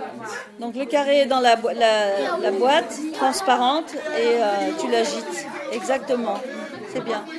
Donc le carré est dans la boîte transparente et tu l'agites. Exactement. C'est bien.